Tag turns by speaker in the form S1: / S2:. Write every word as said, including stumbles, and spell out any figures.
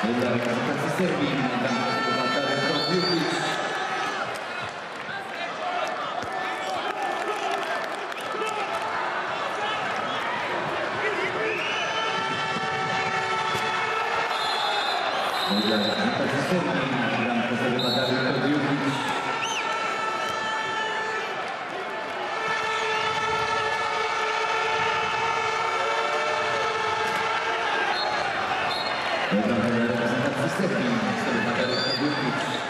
S1: della rappresentanza Serbia, Darko Djukić. Della rappresentanza Serbia, Darko Djukić. Della rappresentanza Serbia, Darko Djukić.